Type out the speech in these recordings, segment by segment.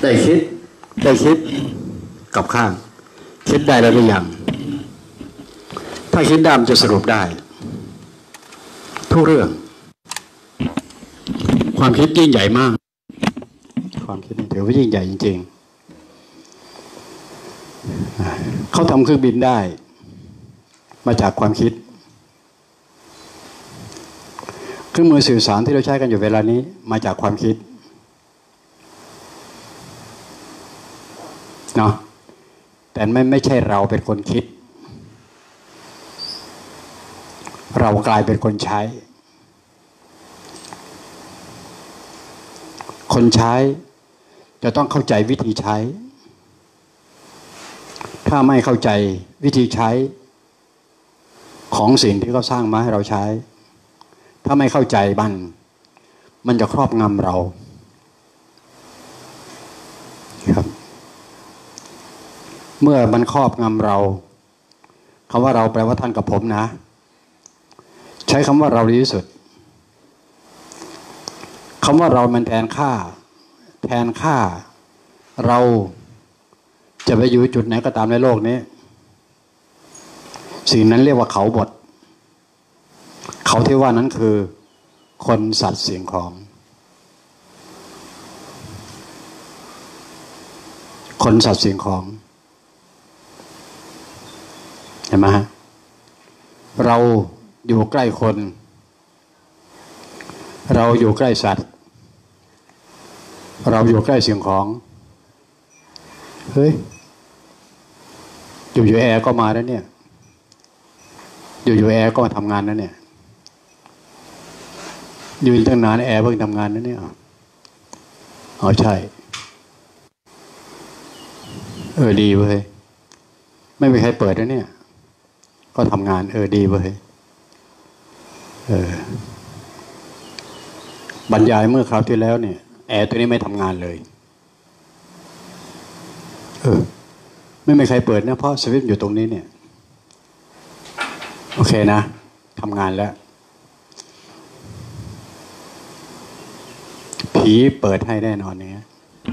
ได้คิดกับข้างคิดได้แล้วหรือยังถ้าคิดได้มันจะสรุปได้ทุกเรื่องความคิดยิ่งใหญ่มากความคิดถือว่ายิ่งใหญ่จริงๆเขาทำเครื่องบินได้มาจากความคิดเครื่องมือสื่อสารที่เราใช้กันอยู่เวลานี้มาจากความคิดเนาะแต่ไม่ใช่เราเป็นคนคิดเรากลายเป็นคนใช้คนใช้จะต้องเข้าใจวิธีใช้ถ้าไม่เข้าใจวิธีใช้ของสิ่งที่เขาสร้างมาให้เราใช้ถ้าไม่เข้าใจมันจะครอบงำเราครับเมื่อมันครอบงำเราคำว่าเราแปลว่าท่านกับผมนะใช้คำว่าเราดีที่สุดคำว่าเรามันแทนค่าเราจะไปอยู่จุดไหนก็ตามในโลกนี้สิ่งนั้นเรียกว่าเขาบทเขาที่ว่านั้นคือคนสัตว์สิ่งของคนสัตว์สิ่งของเห็นไหมฮะเราอยู่ใกล้คนเราอยู่ใกล้สัตว์เราอยู่ใกล้สิ่งของเฮ้ยอยู่แอร์ก็มาแล้วเนี่ยอยู่แอร์ก็มาทำงานแล้วเนี่ยอยู่ตั้งนานแอร์เพิ่งทำงานแล้วเนี่ยอ๋อใช่ดีเว้ยไม่มีใครเปิดแล้วเนี่ยก็ทำงานดีเว้ยบรรยายเมื่อคราวที่แล้วเนี่ยแอร์ตัวนี้ไม่ทำงานเลยไม่มีใครเปิดนะเพราะสวิตช์อยู่ตรงนี้เนี่ยโอเคนะทำงานแล้วผีเปิดให้แน่นอนเนี่ย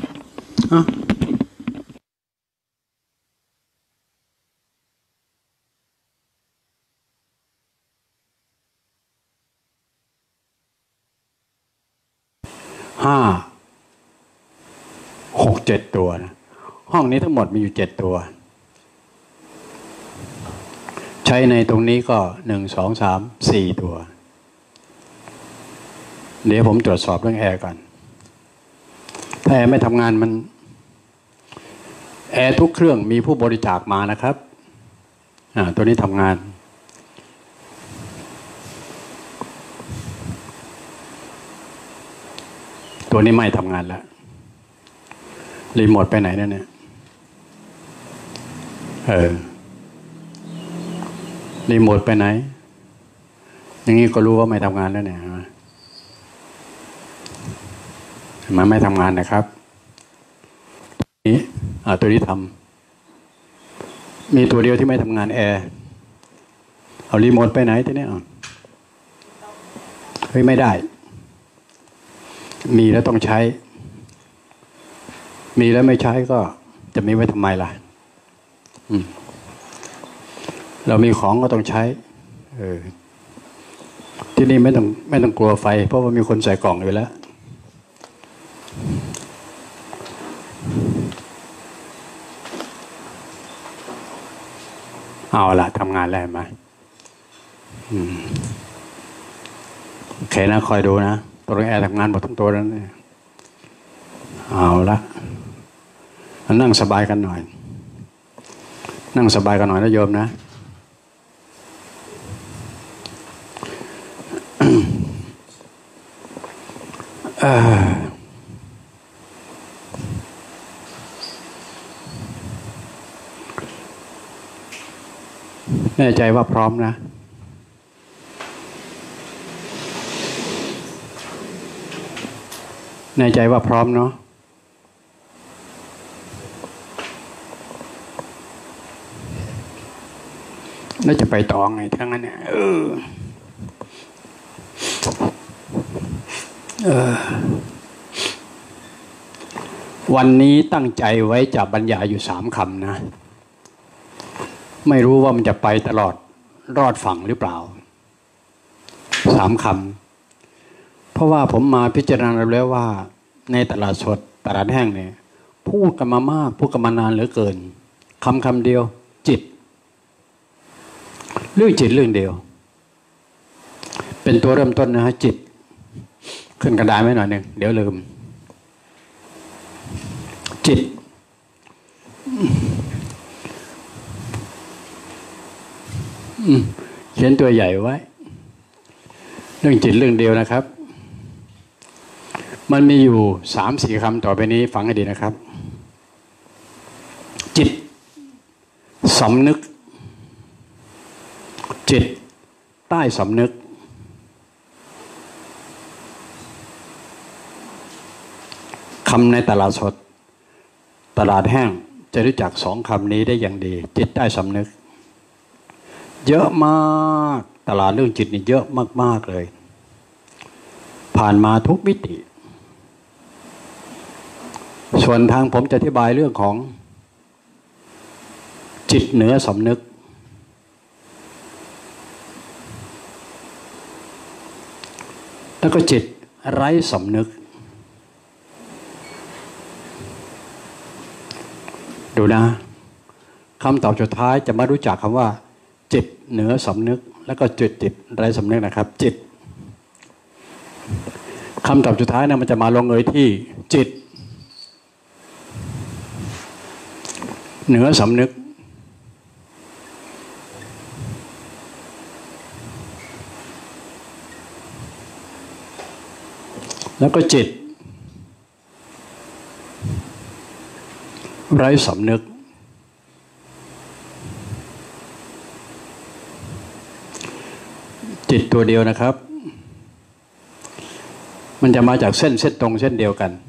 7 ตัวนะห้องนี้ทั้งหมดมีอยู่7 ตัวใช้ในตรงนี้ก็1 2 3 4 ตัวเดี๋ยวผมตรวจสอบเรื่องแอร์ก่อนถ้าแอร์ไม่ทำงานมันแอร์ทุกเครื่องมีผู้บริจาคมานะครับตัวนี้ทำงานตัวนี้ไม่ทำงานแล้วรีโมทไปไหนเนี่ยรีโมทไปไหนอย่างนี้ก็รู้ว่าไม่ทำงานแล้วเนี่ยมันไม่ทำงานนะครับนี่ตัวนี้ทำมีตัวเดียวที่ไม่ทำงานแอร์เอารีโมทไปไหนทีนี้เฮ้ยไม่ได้มีแล้วต้องใช้มีแล้วไม่ใช้ก็จะมีไว้ทำไมล่ะเรามีของก็ต้องใช้ที่นี่ไม่ต้องกลัวไฟเพราะว่ามีคนใส่กล่องอยู่แล้วเอาล่ะทำงานแล้วไหมโอเคนะคอยดูนะตัวแอร์ทำงานหมดทั้งตัวแล้วเนี่ยเอาละนั่งสบายกันหน่อยนั่งสบายกันหน่อยนะโยมนะแน่ใจว่าพร้อมนะแน่ใจว่าพร้อมเนาะแล้วจะไปต่อไงทั้งนั้นเนี่ยวันนี้ตั้งใจไว้จะบรรยายอยู่3 คำนะไม่รู้ว่ามันจะไปตลอดรอดฝั่งหรือเปล่า3 คำเพราะว่าผมมาพิจารณาแล้วว่าในตลาดสดตลาดแห้งเนี่ยพูดกันมามากพูดกันมานานเหลือเกินคำเดียวจิตเรื่องจิตเรื่องเดียวเป็นตัวเริ่มต้นนะฮะจิตขึ้นกระดานไว้หน่อยหนึ่งเดี๋ยวลืมจิตเขียนตัวใหญ่ไว้เรื่องจิตเรื่องเดียวนะครับมันมีอยู่3-4 คำต่อไปนี้ฟังให้ดีนะครับจิตสำนึกจิตใต้สำนึกคำในตลาดสดตลาดแห้งจะรู้จัก2 คำนี้ได้อย่างดีจิตใต้สำนึกเยอะมากตลาดเรื่องจิตนี่เยอะมากๆเลยผ่านมาทุกมิติส่วนทางผมจะอธิบายเรื่องของจิตเหนือสำนึกแล้วก็จิตไร้สำนึกดูนะคำตอบสุดท้ายจะมารู้จักคำว่าจิตเหนือสำนึกแล้วก็จิตไร้สำนึกนะครับจิตคำตอบสุดท้ายนะมันจะมาลงเอยที่จิตเหนือสำนึกแล้วก็จิตไร้สำนึกจิตตัวเดียวนะครับมันจะมาจากเส้นตรงเส้นเดียวกัน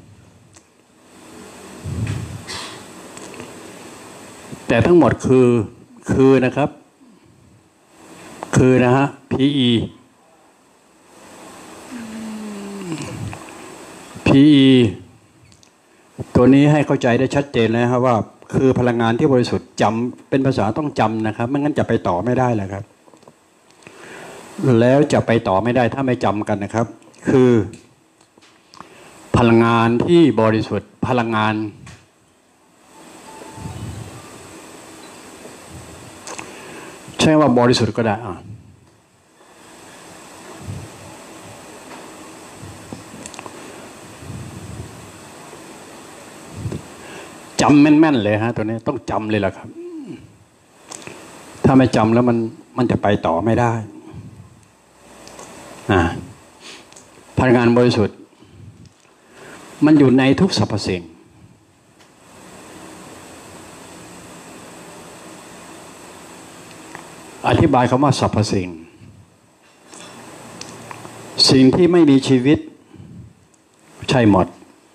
แต่ทั้งหมดคือนะครับคือนะฮะ PE ตัวนี้ให้เข้าใจได้ชัดเจนนะครับว่าคือพลังงานที่บริสุทธิ์จำเป็นภาษาต้องจำนะครับไม่งั้นจะไปต่อไม่ได้เลยครับแล้วจะไปต่อไม่ได้ถ้าไม่จำกันนะครับคือพลังงานที่บริสุทธิ์พลังงานใช่ว่าบริสุทธิ์ก็ได้จำแม่นๆเลยฮะตัวนี้ต้องจำเลยล่ะครับถ้าไม่จำแล้วมันจะไปต่อไม่ได้พลังงานบริสุทธิ์มันอยู่ในทุกสรรพสิ่งอธิบายคำว่าสรรพสิ่งสิ่งที่ไม่มีชีวิตใช่หมด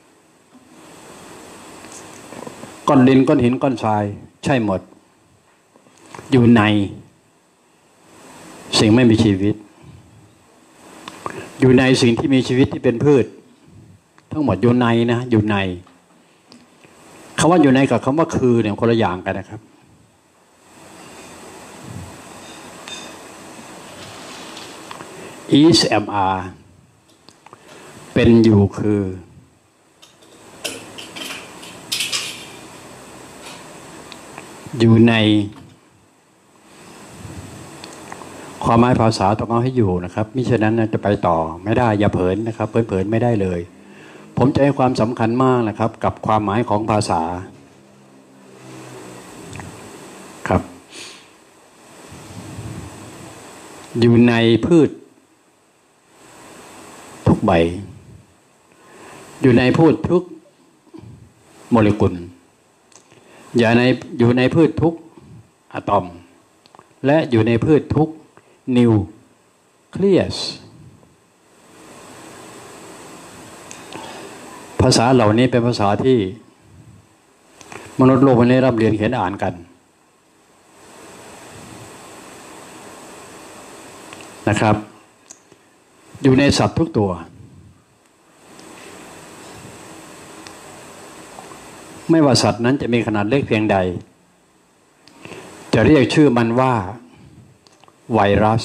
ก้อนดินก้อนหินก้อนทรายใช่หมดอยู่ในสิ่งไม่มีชีวิตอยู่ในสิ่งที่มีชีวิตที่เป็นพืชทั้งหมดอยู่ในนะอยู่ในคำว่าอยู่ในกับคำว่าคือเนี่ยคนละอย่างกันนะครับis am are เป็นอยู่คืออยู่ในความหมายภาษาต้องเอาให้อยู่นะครับมิฉะนั้นจะไปต่อไม่ได้อย่าเผลอนะครับเผลอไม่ได้เลยผมจะให้ความสำคัญมากนะครับกับความหมายของภาษาครับอยู่ในพืชทุกใบอยู่ในพืชทุกโมเลกุลอยู่ในพืชทุกอะตอมและอยู่ในพืชทุกนิวเคลียสภาษาเหล่านี้เป็นภาษาที่มนุษย์โลกวันนี้รับเรียนเขียนอ่านกันนะครับอยู่ในสัตว์ทุกตัวไม่ว่าสัตว์นั้นจะมีขนาดเล็กเพียงใดจะเรียกชื่อมันว่าไวรัส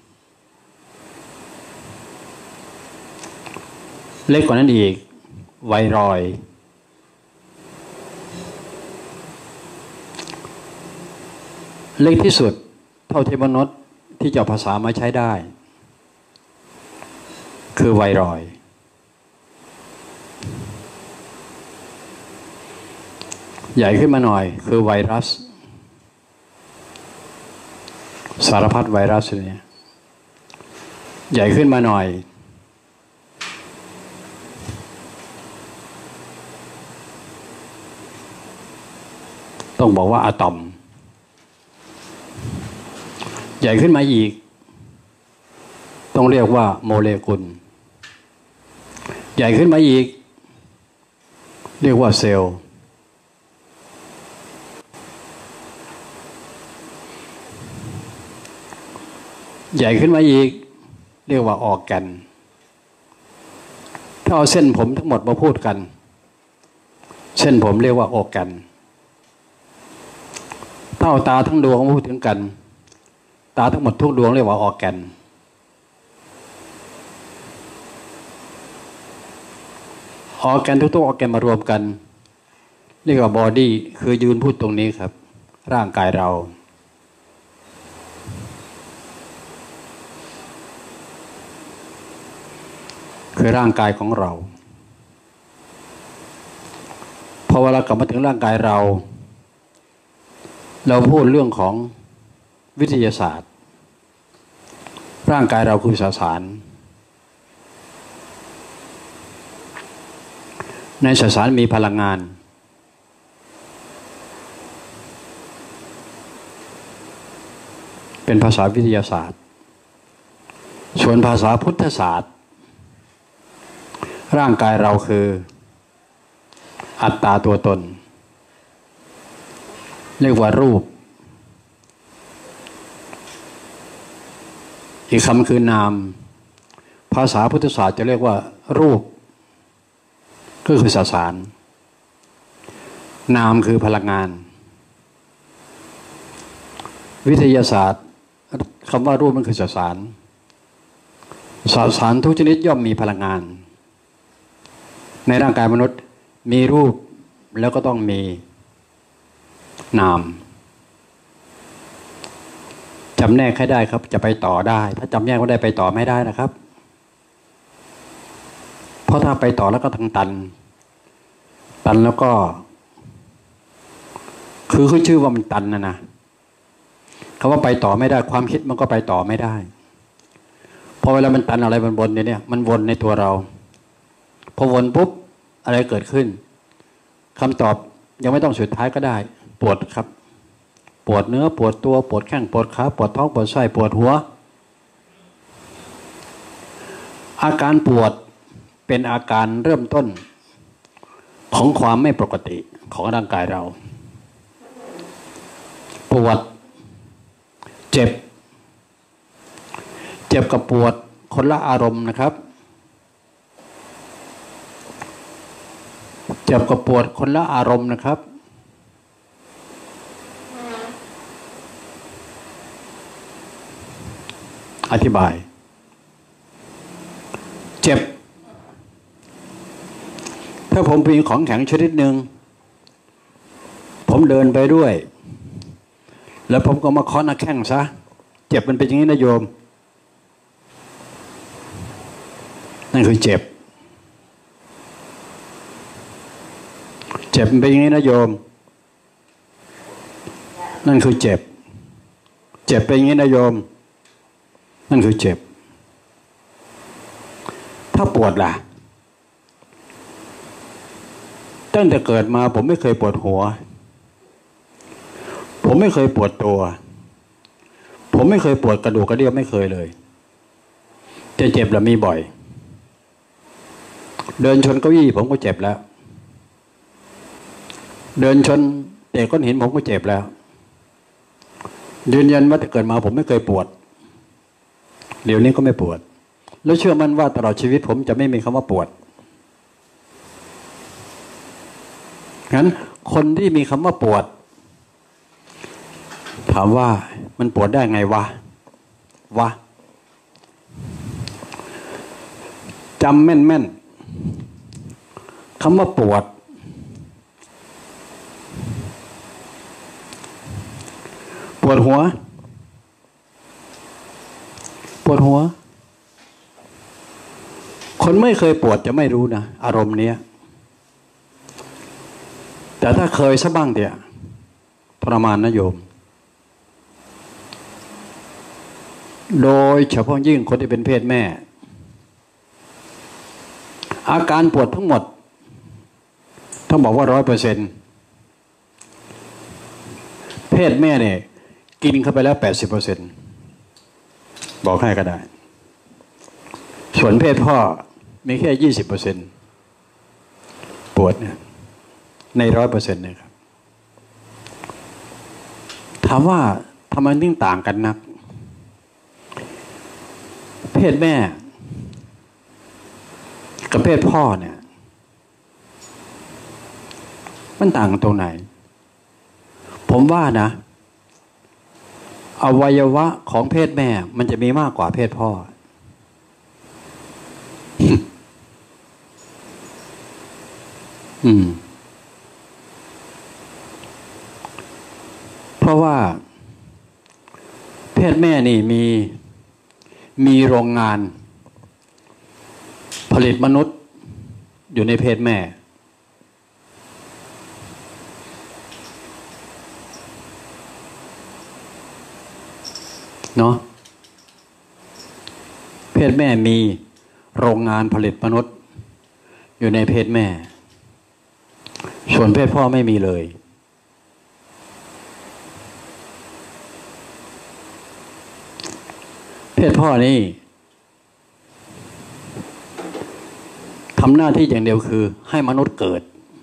เล็กกว่านั้นอีกไวรอยด์เล็กที่สุดเท่าที่มนุษย์ที่จะภาษามาใช้ได้คือไวรอยด์ใหญ่ขึ้นมาหน่อยคือไวรัสสารพัดไวรัสเนี่ยใหญ่ขึ้นมาหน่อยต้องบอกว่าอะตอมใหญ่ขึ้นมาอีกต้องเรียกว่าโมเลกุลใหญ่ขึ้นมาอีกเรียกว่าเซลล์ใหญ่ขึ้นมาอีกเรียกว่าออร์แกนถ้าเอาเส้นผมทั้งหมดมาพูดกันเส้นผมเรียกว่าออร์แกนถ้าเอาตาทั้งดวงมาพูดถึงกันตาทั้งหมดทุกดวงเรียกว่าออร์แกนออร์แกนทุกออร์แกนมารวมกันเรียกว่าบอดี้คือยืนพูดตรงนี้ครับร่างกายเราคือร่างกายของเราพอเวลากลับมาถึงร่างกายเราพูดเรื่องของวิทยาศาสตร์ร่างกายเราคือสสารในสสารมีพลังงานเป็นภาษาวิทยาศาสตร์ส่วนภาษาพุทธศาสตร์ร่างกายเราคืออัตตาตัวตนเรียกว่ารูปอีกคำคือนามภาษาพุทธศาสตร์จะเรียกว่ารูปก็คือสสารนามคือพลังงานวิทยาศาสตร์คำว่ารูปมันคือสสารสสารทุกชนิดย่อมมีพลังงานในร่างกายมนุษย์มีรูปแล้วก็ต้องมีนามจำแนกให้ได้ครับจะไปต่อได้ถ้าจำแนกไม่ได้ไปต่อไม่ได้นะครับเพราะถ้าไปต่อแล้วก็ทั้งตันแล้วก็คือชื่อว่ามันตันนะคำว่าไปต่อไม่ได้ความคิดมันก็ไปต่อไม่ได้พอเวลามันตันอะไรมันวนเนี่ยมันวนในตัวเราพอวนปุ๊บอะไรเกิดขึ้นคำตอบยังไม่ต้องสุดท้ายก็ได้ปวดครับปวดเนื้อปวดตัวปวดแข้งปวดขาปวดท้องปวดไส้ปวดหัวอาการปวดเป็นอาการเริ่มต้นของความไม่ปกติของร่างกายเราปวดเจ็บกับปวดคนละอารมณ์นะครับเจ็บกับปวดคนละอารมณ์นะครับอธิบายเจ็บถ้าผมมีของแข็งชนิดหนึ่งผมเดินไปด้วยแล้วผมก็มาเคาะหน้าแข้งซะเจ็บมันเป็นอย่างนี้นะโยมนั่นคือเจ็บมันเป็นอย่างนี้นะโยมนั่นคือเจ็บเป็นอย่างนี้นะโยมนั่นคือเจ็บถ้าปวดล่ะตั้งแต่เกิดมาผมไม่เคยปวดหัวผมไม่เคยปวดตัวผมไม่เคยปวดกระดูกกระเดี่ยวไม่เคยเลยจะเจ็บแล้วมีบ่อยเดินชนเก้าอี้ผมก็เจ็บแล้วเดินชนเตะก้อนหินผมก็เจ็บแล้วยืนยันว่าแต่เกิดมาผมไม่เคยปวดเดี๋ยวนี้ก็ไม่ปวดแล้วเชื่อมั่นว่าตลอดชีวิตผมจะไม่มีคำว่าปวดงั้นคนที่มีคำว่าปวดถามว่ามันปวดได้ไงวะจำแม่นคำว่าปวดหัวคนไม่เคยปวดจะไม่รู้นะอารมณ์เนี้ยแต่ถ้าเคยซะบ้างเดี๋ยวทรมานนะโยมโดยเฉพาะยิ่งคนที่เป็นเพศแม่อาการปวดทั้งหมดต้องบอกว่า100%เพศแม่เนี่ยกินเข้าไปแล้ว 80% บอกให้ก็ได้ส่วนเพศพ่อมีแค่ 20% ปวดเนี่ยใน 100% เนี่ยครับถามว่าทำไมถึงต่างกันนักเพศแม่กับเพศพ่อเนี่ยมันต่างกันตรงไหนผมว่านะอวัยวะของเพศแม่มันจะมีมากกว่าเพศพ่อเพราะว่าเพศแม่นี่มีโรงงานผลิตมนุษย์อยู่ในเพศแม่เนาะเพศแม่มีโรงงานผลิตมนุษย์อยู่ในเพศแม่ส่วนเพศพ่อไม่มีเลยเพศพ่อนี่ทำหน้าที่อย่างเดียวคือให้มนุษย์เกิด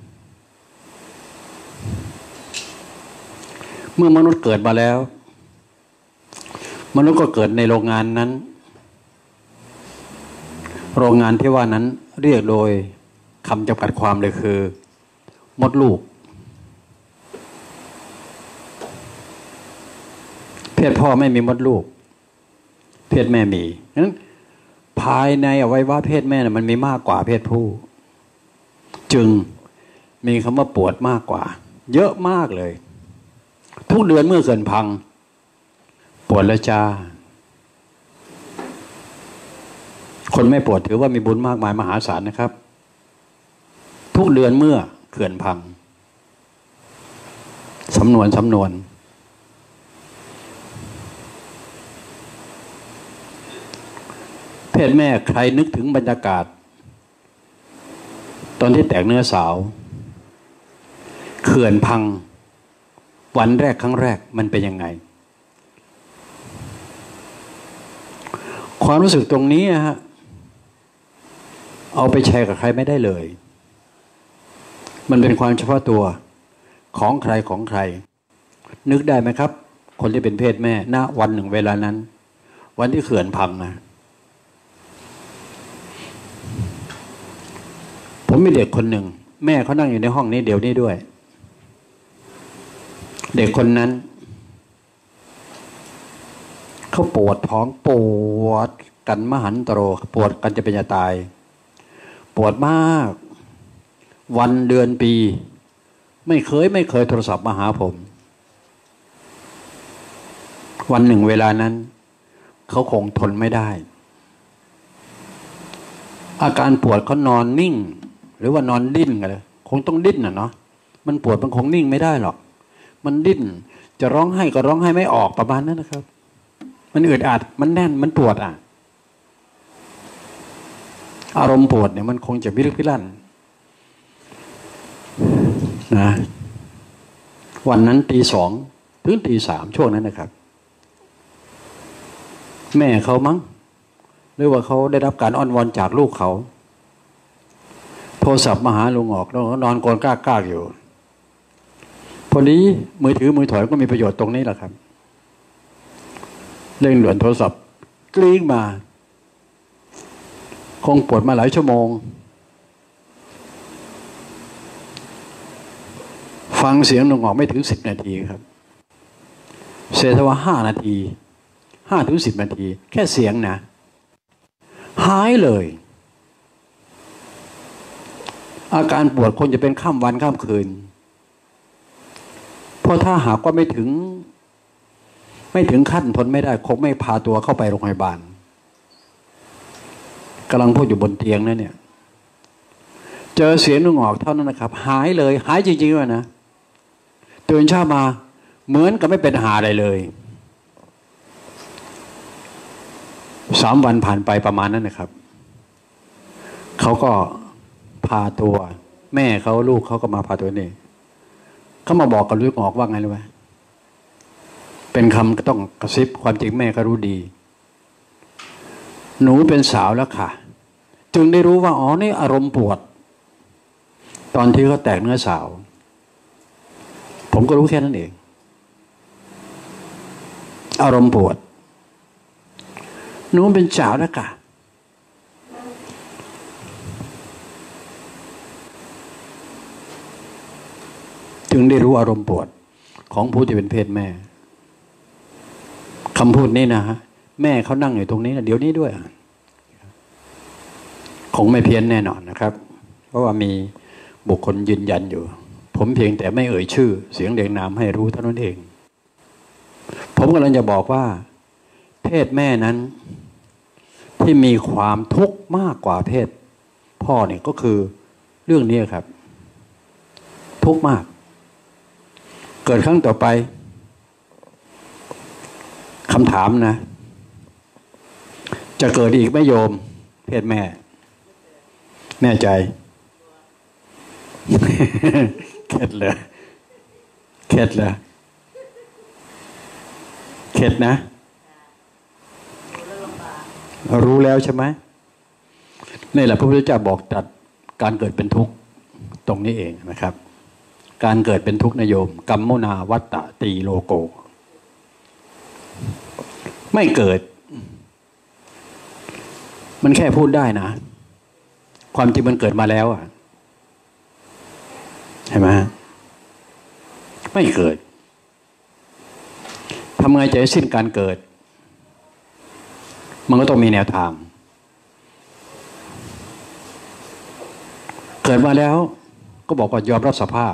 เมื่อมนุษย์เกิดมาแล้วมนุษย์ก็เกิดในโรงงานนั้นโรงงานที่ว่านั้นเรียกโดยคำจำกัดความเลยคือมดลูกเพศพ่อไม่มีมดลูกเพศแม่มีงั้นภายในอวัยวะเพศแม่มันมีมากกว่าเพศผู้จึงมีคำว่าปวดมากกว่าเยอะมากเลยทุกเดือนเมื่อเกินพังปวดแล้วจ้าคนไม่ปวดถือว่ามีบุญมากมายมหาศาลนะครับทุกเดือนเมื่อเขื่อนพังสำนวนเพศแม่ใครนึกถึงบรรยากาศตอนที่แตกเนื้อสาวเขื่อนพังวันแรกครั้งแรกมันเป็นยังไงความรู้สึกตรงนี้ฮะเอาไปแชร์กับใครไม่ได้เลยมันเป็นความเฉพาะตัวของใครนึกได้ไหมครับคนที่เป็นเพศแม่ณวันหนึ่งเวลานั้นวันที่เขื่อนพังนะผมมีเด็กคนหนึ่งแม่เขานั่งอยู่ในห้องนี้เดี๋ยวนี้ด้วยเด็กคนนั้นเขาปวดท้องปวดกันมหันตโรปวดกันจะเป็นจะตายปวดมากวันเดือนปีไม่เคยโทรศัพท์มาหาผมวันหนึ่งเวลานั้นเขาคงทนไม่ได้อาการปวดเขานอนนิ่งหรือว่านอนดิ้นกันเลยคงต้องดิ้นน่ะเนาะมันปวดมันคงนิ่งไม่ได้หรอกมันดิ้นจะร้องไห้ก็ร้องไห้ไม่ออกประมาณนั้นนะครับมันอึดอัดมันแน่นมันปวดอารมณ์ปวดเนี่ยมันคงจะพิลึกพิลั่นนะวันนั้นตี 2ถึงตี 3ช่วงนั้นนะครับแม่เขามั้งหรือว่าเขาได้รับการอ้อนวอนจากลูกเขาโทรศัพท์มาหาลุงออกแล้วนอนโกนกล้าอยู่พอดีมือถือมือถอยก็มีประโยชน์ตรงนี้แหละครับเร่งด่วนโทรศัพท์กลิ้งมาคงปวดมาหลายชั่วโมงฟังเสียงนกออกไม่ถึง10 นาทีครับเสียว่า5 นาที5 ถึง 10 นาทีแค่เสียงนะหายเลยอาการปวดคนจะเป็นข้ามวันข้ามคืนเพราะถ้าหากว่าไม่ถึงขั้นทนไม่ได้คงไม่พาตัวเข้าไปโรงพยาบาลกำลังพูดอยู่บนเตียงนั่นเนี่ยเจอเสียงนกออกเท่านั้นนะครับหายเลยหายจริงๆเลยนะตื่นเช้ามาเหมือนกับไม่เป็นหาอะไรเลย3 วันผ่านไปประมาณนั้นนะครับเขาก็พาตัวแม่เขาลูกเขาก็มาพาตัวนี่เขามาบอกกับลูกออกว่าไงรู้ไหมเป็นคำก็ต้องกระซิบความจริงแม่ก็รู้ดีหนูเป็นสาวแล้วค่ะจึงได้รู้ว่าอ๋อนี่อารมณ์ปวดตอนที่เขาแตกเนื้อสาวผมก็รู้แค่นั้นเองอารมณ์ปวดหนูเป็นสาวแล้วค่ะจึงได้รู้อารมณ์ปวดของผู้ที่เป็นเพศแม่คำพูดนี้นะฮะแม่เขานั่งอยู่ตรงนี้นะเดี๋ยวนี้ด้วยคงไม่เพี้ยนแน่นอนนะครับเพราะว่ามีบุคคลยืนยันอยู่ผมเพียงแต่ไม่เอ่ยชื่อเสียงเรียงนามให้รู้เท่านั้นเองผมกำลังจะบอกว่าเพศแม่นั้นที่มีความทุกข์มากกว่าเพศพ่อเนี่ยก็คือเรื่องนี้ครับทุกข์มากเกิดครั้งต่อไปคำถามนะจะเกิดอีกไหมโยมเพศแม่แน่ใจ เข็ดเลยเข็ดเลยเข็ดนะรู้แล้วใช่ไหมนี่แหละพระพุทธเจ้าบอกตัดการเกิดเป็นทุกข์ตรงนี้เองนะครับการเกิดเป็นทุกข์นะโยมกัมมุนาวัตตตีโลโกไม่เกิดมันแค่พูดได้นะความจริงมันเกิดมาแล้วอ่ะเห็นไหมไม่เกิดทำไงจะให้สิ้นการเกิดมันก็ต้องมีแนวทางเกิดมาแล้วก็บอกว่ายอมรับสภาพ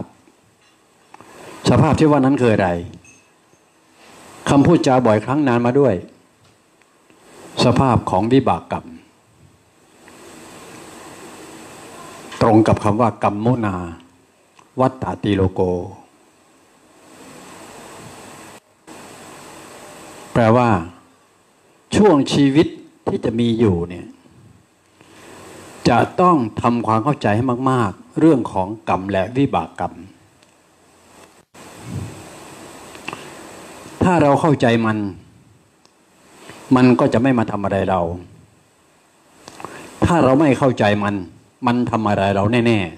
ที่ว่านั้นคืออะไรคำพูดจาบ่อยครั้งนานมาด้วยสภาพของวิบากกรรมตรงกับคำว่ากัมมุนาวัตตติโลโกแปลว่าช่วงชีวิตที่จะมีอยู่เนี่ยจะต้องทำความเข้าใจให้มากๆเรื่องของกรรมและวิบากกรรมถ้าเราเข้าใจมันก็จะไม่มาทำอะไรเราถ้าเราไม่เข้าใจมันทำอะไรเราแน่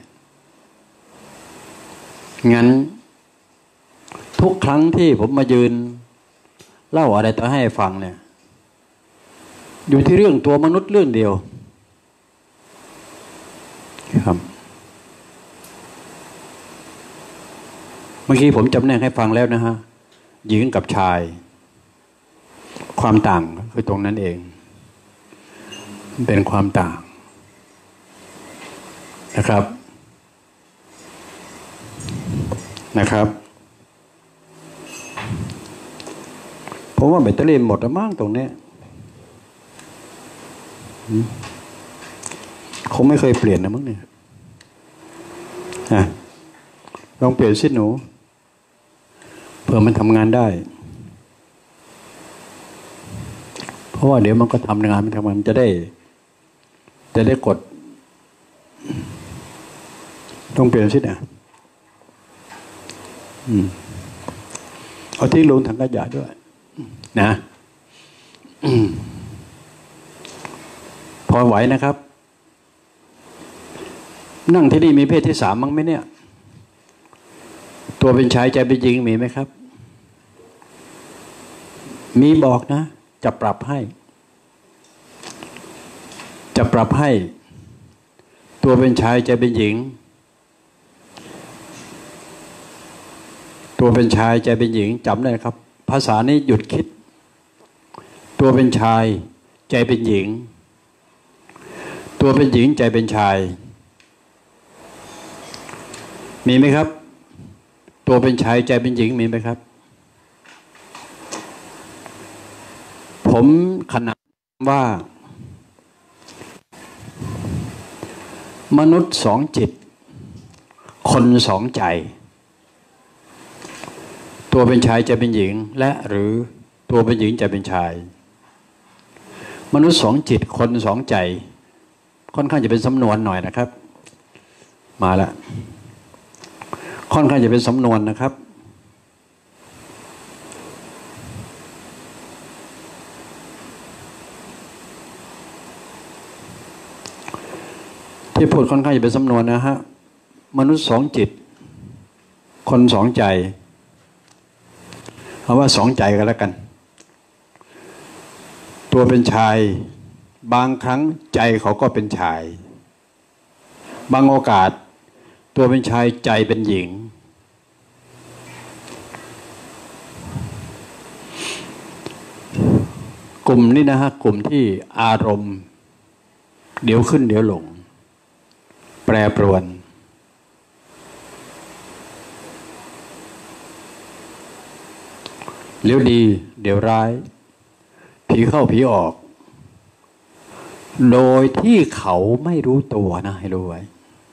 ๆงั้นทุกครั้งที่ผมมายืนเล่าอะไรต่อให้ฟังเนี่ยอยู่ที่เรื่องตัวมนุษย์เรื่องเดียวครับเมื่อกี้ผมจำแนกให้ฟังแล้วนะฮะหญิงกับชายความต่างคือตรงนั้นเองเป็นความต่างนะครับผมว่าแบตเตอรี่หมดแล้วมั้งตรงนี้คงไม่เคยเปลี่ยนนะมั้งเนี่ยลองเปลี่ยนสิหนูเพื่อมันทำงานได้เพราะว่าเดี๋ยวมันก็ทำงานมันทำงานจะได้กดต้องเปลี่ยนสินะเอาที่ลงถังขยะด้วยนะพอไหวนะครับนั่งที่นี่มีเพศที่ 3มั้งไหมเนี่ยตัวเป็นชายใจเป็นหญิงมีไหมครับมีบอกนะจะปรับให้ตัวเป็นชายใจเป็นหญิงตัวเป็นชายใจเป็นหญิงจำได้ครับภาษานี้หยุดคิดตัวเป็นชายใจเป็นหญิงตัวเป็นหญิงใจเป็นชายมีไหมครับตัวเป็นชายใจเป็นหญิงมีไหมครับผมขนานว่ามนุษย์สองจิตคนสองใจตัวเป็นชายใจเป็นหญิงและหรือตัวเป็นหญิงใจเป็นชายมนุษย์สองจิตคนสองใจค่อนข้างจะเป็นสำนวนหน่อยนะครับมาละค่อนข้างจะเป็นสำนวนนะครับที่พูดค่อนข้างจะเป็นสำนวนนะฮะมนุษย์สองจิตคนสองใจเอาว่าสองใจกันแล้วกันตัวเป็นชายบางครั้งใจเขาก็เป็นชายบางโอกาสตัวเป็นชายใจเป็นหญิงกลุ่มนี้นะฮะกลุ่มที่อารมณ์เดี๋ยวขึ้นเดี๋ยวลงแปรปรวนเดี๋ยวดีเดี๋ยวร้ายผีเข้าผีออกโดยที่เขาไม่รู้ตัวนะให้รู้ไว้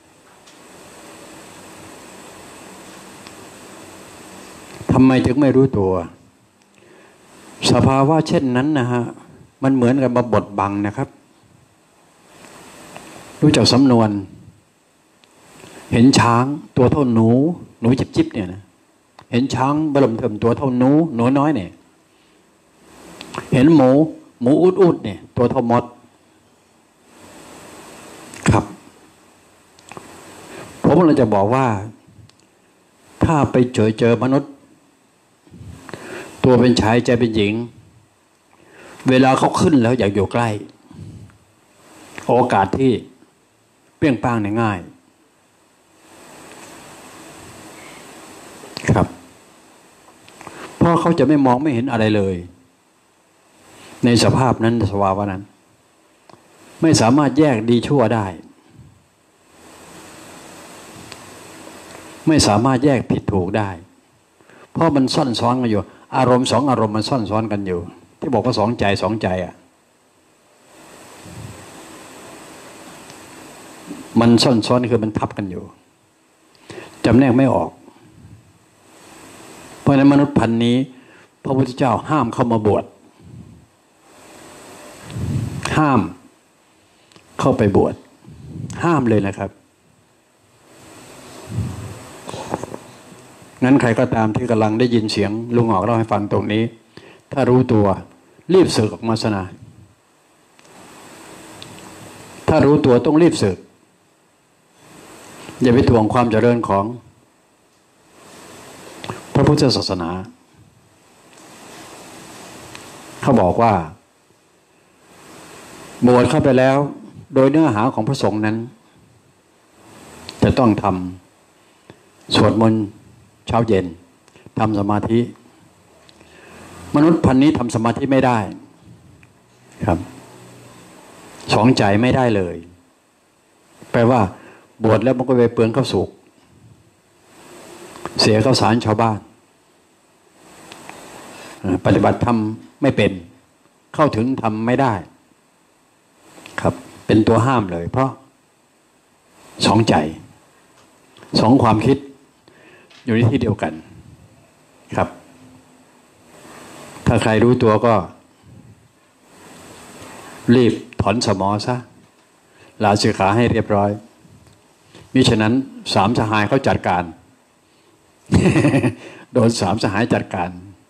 ทำไมถึงไม่รู้ตัวสภาวะเช่นนั้นนะฮะมันเหมือนกับมาบดบังนะครับรู้จักสำนวนเห็นช้างตัวเท่าหนูจิบเนี่ยนะเห็นช้างบรมเทิมตัวเท่าหนูน้อยเนี่ยเห็นหมูอุดเนี่ยตัวเท่ามดครับผมเราจะบอกว่าถ้าไปเจอมนุษย์ตัวเป็นชายใจเป็นหญิงเวลาเขาขึ้นแล้วอยากอยู่ใกล้โอกาสที่เปรี้ยงป้างเนี่ยง่ายครับเพราะเขาจะไม่มองไม่เห็นอะไรเลยในสภาพนั้นสภาวะนั้นไม่สามารถแยกดีชั่วได้ไม่สามารถแยกผิดถูกได้เพราะมันซ่อนซ้อนกันอยู่อารมณ์สองอารมณ์มันซ่อนซ้อนกันอยู่ที่บอกว่าสองใจอ่ะมันซ่อนซ้อนคือมันทับกันอยู่จำแนกไม่ออกเพราะฉะนั้นมนุษย์พันธุ์นี้พระพุทธเจ้าห้ามเข้ามาบวชห้ามเข้าไปบวชห้ามเลยนะครับงั้นใครก็ตามที่กำลังได้ยินเสียงลุงออกเล่าให้ฟังตรงนี้ถ้ารู้ตัวรีบสึกออกมาซะนะถ้ารู้ตัวต้องรีบสึกอย่าไปถ่วงความเจริญของพระพุทธศาสนาเขาบอกว่าบวชเข้าไปแล้วโดยเนื้อหาของพระสงฆ์นั้นจะต้องทำสวดมนต์เช้าเย็นทำสมาธิมนุษย์พันธุ์นี้ทำสมาธิไม่ได้ครับสองใจไม่ได้เลยแปลว่าบวชแล้วมันก็ไปเปลืองข้าวสุกเสียข้าวสารชาวบ้านปฏิบัติธรรมไม่เป็นเข้าถึงธรรมไม่ได้ครับเป็นตัวห้ามเลยเพราะสองใจสองความคิดอยู่ในที่เดียวกันครับถ้าใครรู้ตัวก็รีบถอนสมอซะลาสิกขาให้เรียบร้อยมิฉะนั้นสามสหายเขาจัดการ โดนสามสหายจัดการ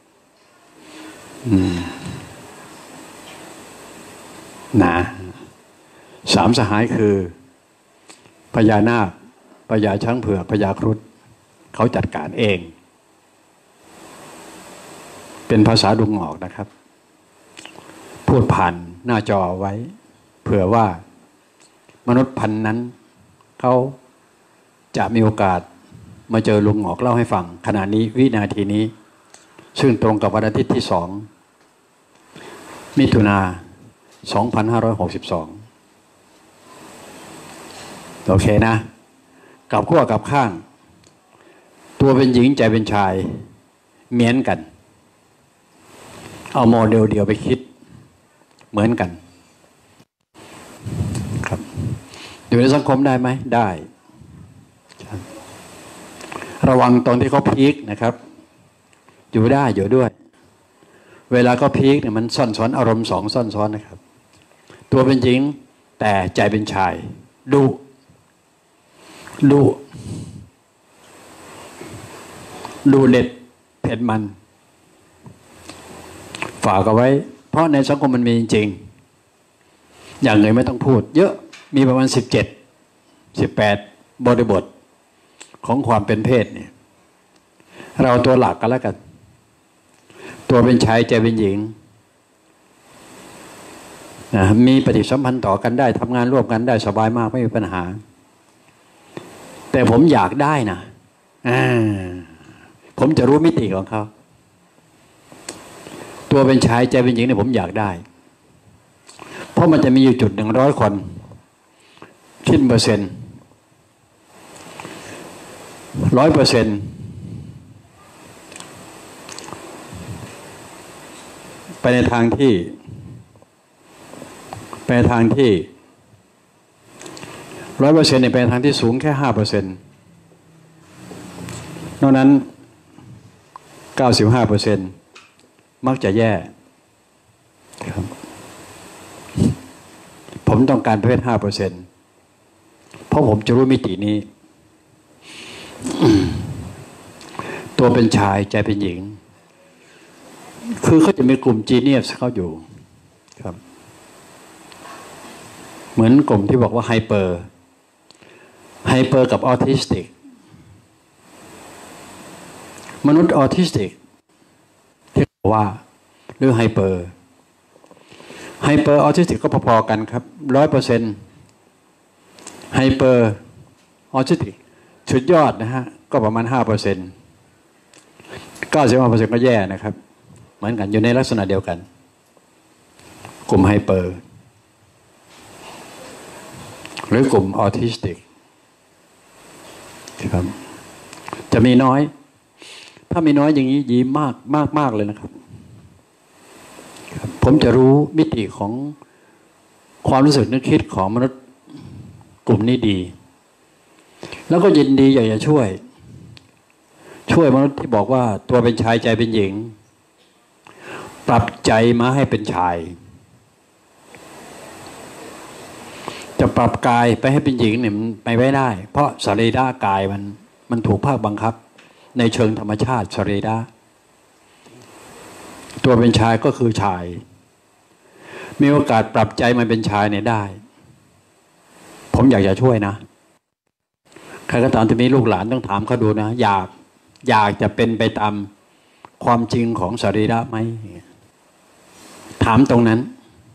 นะสามสหายคือพญานาคพญาช้างเผือกพญาครุฑเขาจัดการเองเป็นภาษาดุงออกนะครับพูดผ่านหน้าจอไว้เผื่อว่ามนุษย์พันธุ์นั้นเขาจะมีโอกาสมาเจอลุงหงอกเล่าให้ฟังขณะนี้วินาทีนี้ซึ่งตรงกับวันอาทิตย์ที่2 มิถุนา 2562โอเคนะกลับขั้วกลับข้างตัวเป็นหญิงใจเป็นชายเหมือนกันเอาโมเดลเดียวไปคิดเหมือนกันครับอยู่ในสังคมได้ไหมได้ระวังตอนที่เขาพีคนะครับอยู่ได้อยู่ด้วยเวลาเขาพีคเนี่ยมันซ่อนซ้อนอารมณ์2ซ่อนซ้อนนะครับตัวเป็นหญิงแต่ใจเป็นชายดุเด็ดเผ็ดมันฝากเอาไว้เพราะในสังคมมันมีจริงๆอย่างเลยไม่ต้องพูดเยอะมีประมาณ18บริบทของความเป็นเพศเนี่ยเราตัวหลักกันแล้วกันตัวเป็นชายใจเป็นหญิงมีปฏิสัมพันธ์ต่อกันได้ทำงานร่วมกันได้สบายมากไม่มีปัญหาแต่ผมอยากได้นะผมจะรู้มิติของเขาตัวเป็นชายใจเป็นหญิงเนี่ยผมอยากได้เพราะมันจะมีอยู่จุด100 คนคิดเปอร์เซ็นต์100%ไปในทางที่100%เนี่ยไปในทางที่สูงแค่5%นอกนั้น95%มักจะแย่ครับผมต้องการประเภท5%เพราะผมจะรู้มิตินี้ ตัวเป็นชายใจเป็นหญิงคือเขาจะมีกลุ่มจีเนียสเขาอยู่ครับเหมือนกลุ่มที่บอกว่าไฮเปอร์กับออทิสติกมนุษย์ออทิสติกที่ว่าหรือไฮเปอร์ออทิสติกก็พอๆกันครับ 100% ไฮเปอร์ออทิสติกชุดยอดนะฮะก็ประมาณ 5% 95% ก็แย่นะครับเหมือนกันอยู่ในลักษณะเดียวกันกลุ่มไฮเปอร์หรือกลุ่มออทิสติกครับจะมีน้อยถ้ามีน้อยอย่างนี้ดีมากเลยนะครับผมจะรู้มิติของความรู้สึกนึกคิดของมนุษย์กลุ่มนี้ดีแล้วก็ยินดีอยากจะช่วยมนุษย์ที่บอกว่าตัวเป็นชายใจเป็นหญิงปรับใจมาให้เป็นชายจะปรับกายไปให้เป็นหญิงเนี่ยมันไปไม่ได้เพราะสรีระกายมันถูกภาคบังคับในเชิงธรรมชาติสรีระตัวเป็นชายก็คือชายมีโอกาสปรับใจมาเป็นชายเนี่ยได้ผมอยากจะช่วยนะใครก็ตามที่มีลูกหลานต้องถามเขาดูนะอยากจะเป็นไปตามความจริงของสรีระไหมถามตรงนั้น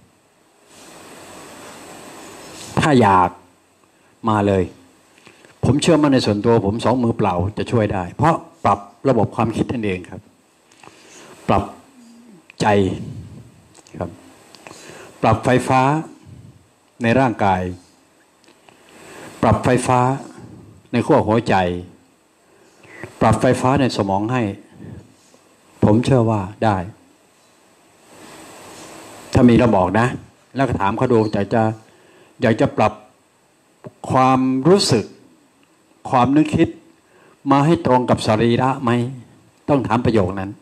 ถ้าอยากมาเลยผมเชื่อมั่นในส่วนตัวผม2 มือเปล่าจะช่วยได้เพราะปรับระบบความคิดนั่นเองครับปรับใจครับปรับไฟฟ้าในร่างกายปรับไฟฟ้าในขั้วหัวใจปรับไฟฟ้าในสมองให้ผมเชื่อว่าได้ถ้ามีเราบอกนะแล้วก็ถามเขาดูอยากจะปรับความรู้สึกความนึกคิดมาให้ตรงกับสรีระไหมต้องถามประโยคนั้น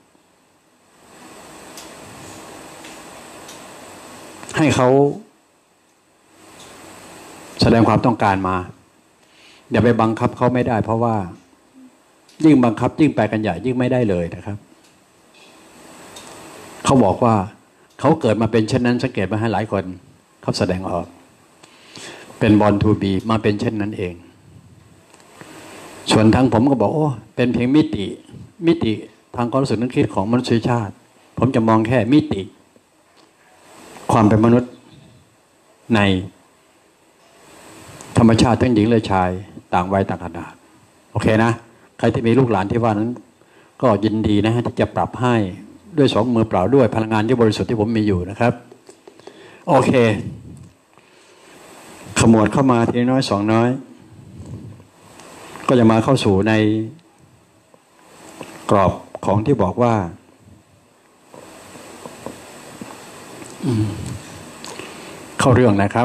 ให้เขาแสดงความต้องการมาอย่าไปบังคับเขาไม่ได้เพราะว่ายิ่งบังคับยิ่งไปกันใหญ่ยิ่งไม่ได้เลยนะครับเขาบอกว่าเขาเกิดมาเป็นเช่นนั้นสังเกตมาให้หลายคนเขาแสดงออกเป็นบอลทูบีมาเป็นเช่นนั้นเองส่วนทางผมก็บอกโอ้เป็นเพียงมิติทางความรู้สึกนึกคิดของมนุษยชาติผมจะมองแค่มิติความเป็นมนุษย์ในธรรมชาติทั้งหญิงและชายต่างวัยต่างขนาดโอเคนะใครที่มีลูกหลานที่ว่านั้นก็ยินดีนะฮะที่จะปรับให้ด้วยสองมือเปล่าด้วยพลังงานที่บริสุทธิ์ที่ผมมีอยู่นะครับโอเคขมวดเข้ามาทีน้อยสองน้อยก็จะมาเข้าสู่ในกรอบของที่บอกว่าเข้าเรื่องนะครับ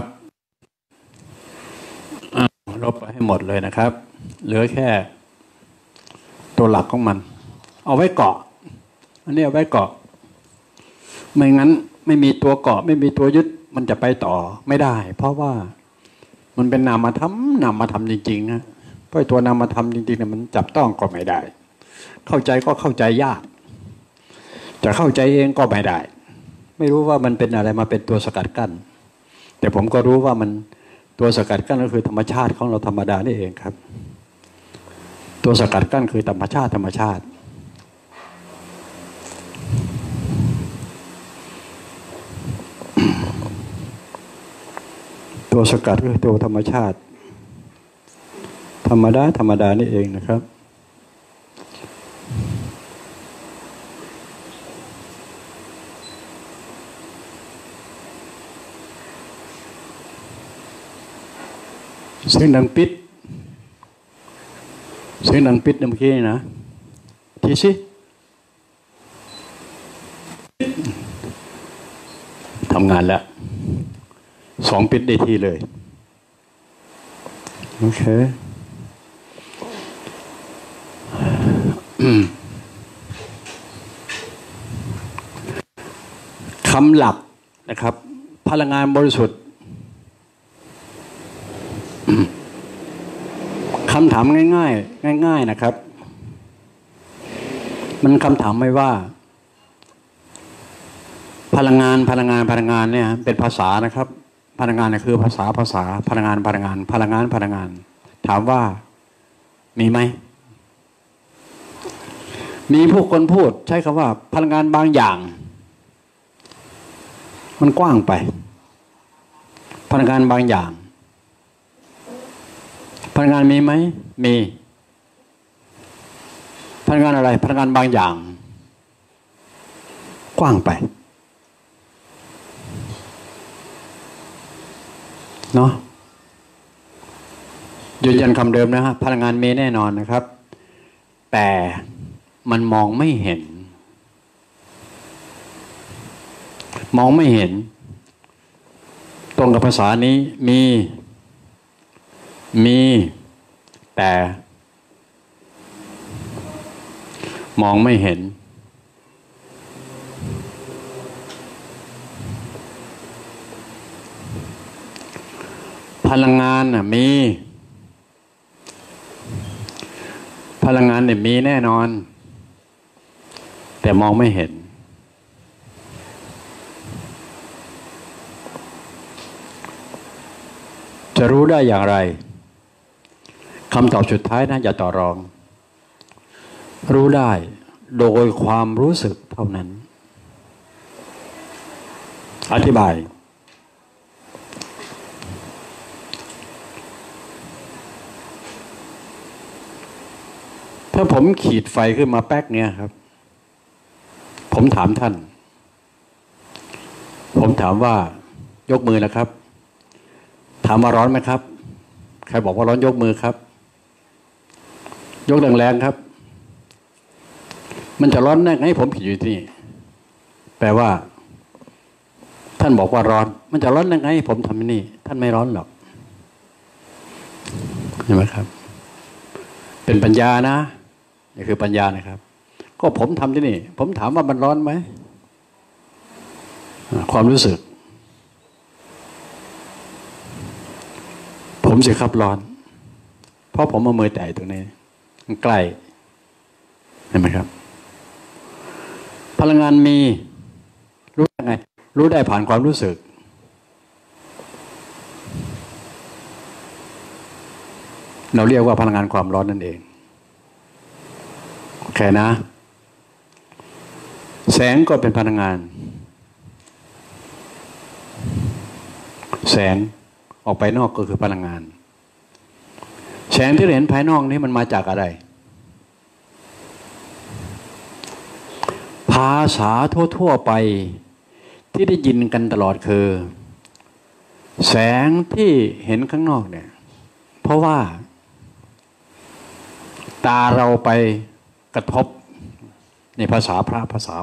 ลบไปให้หมดเลยนะครับเหลือแค่ตัวหลักของมันเอาไว้เกาะอันนี้เอาไว้เกาะไม่งั้นไม่มีตัวเกาะไม่มีตัวยึดมันจะไปต่อไม่ได้เพราะว่ามันเป็นนามธรรมจริงๆนะเพราะตัวนามธรรมจริงๆเนี่ยมันจับต้องก็ไม่ได้เข้าใจก็เข้าใจยากจะเข้าใจเองก็ไม่ได้ไม่รู้ว่ามันเป็นอะไรมาเป็นตัวสกัดกั้นแต่ผมก็รู้ว่ามันตัวสกัดกั้นก็คือธรรมชาติของเราธรรมดานี่เองครับตัวสกัดกั้นคือธรรมชาติตัวสกัดก็คือตัวธรรมชาติธรรมดานี่เองนะครับเสียงดังปิดเมื่อกี้นะทีสิทำงานแล้ว2 ปิดได้ทีเลยโอเคคำหลักนะครับพลังงานบริสุทธิ์คำถามง่ายๆนะครับมันคำถามไม่ว่าพลังงานเนี่ยเป็นภาษานะครับพลังงานเนี่ยคือภาษาพลังงานถามว่ามีไหมมีผู้คนพูดใช้คำว่าพลังงานบางอย่างมันกว้างไปพลังงานบางอย่างพลังงานมีไหมมีพลังงานอะไรพลังงานบางอย่างกว้างไปเนาะยืนยันคำเดิมนะฮะพลังงานมีแน่นอนนะครับแต่มันมองไม่เห็นตรงกับภาษานี้มีแต่มองไม่เห็นพลังงานน่ะมีพลังงานเนี่ยมีแน่นอนแต่มองไม่เห็นจะรู้ได้อย่างไรคำตอบสุดท้ายนะอย่าต่อรองรู้ได้โดยความรู้สึกเท่านั้นอธิบายถ้าผมขีดไฟขึ้นมาแป๊กเนี่ยครับผมถามท่านผมถามว่ายกมือนะครับถามว่าร้อนไหมครับใครบอกว่าร้อนยกมือครับยกแรงๆครับมันจะร้อนได้ไงผมผิดอยู่ที่นี่แปลว่าท่านบอกว่าร้อนมันจะร้อนได้ไงผมทำที่นี่ท่านไม่ร้อนหรอกเห็นไหมครับเป็นปัญญานะนี่คือปัญญานะครับก็ผมทำที่นี่ผมถามว่ามันร้อนไหมความรู้สึกผมสิครับร้อนเพราะผมเอามือแตะตรงนี้มันใกล้เห็นไหมครับพลังงานมีรู้ได้ไงรู้ได้ผ่านความรู้สึกเราเรียกว่าพลังงานความร้อนนั่นเองโอเคนะแสงก็เป็นพลังงานแสงออกไปนอกก็คือพลังงานแสงที่เราเห็นภายนอกนี้มันมาจากอะไรภาษาทั่วๆไปที่ได้ยินกันตลอดคือแสงที่เห็นข้างนอกเนี่ยเพราะว่าตาเราไปกระทบในภาษาพระ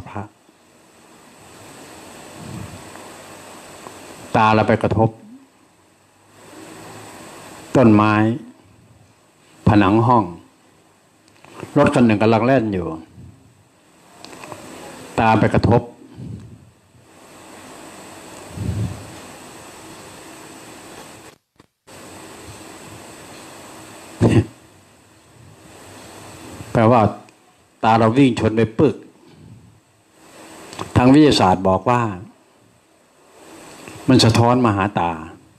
ตาเราไปกระทบต้นไม้ผนังห้องรถคันหนึ่งกำลังแล่นอยู่ตาไปกระทบแปลว่าตาเราวิ่งชนไปปึกทางวิทยาศาสตร์บอกว่ามันสะท้อนมาหาตา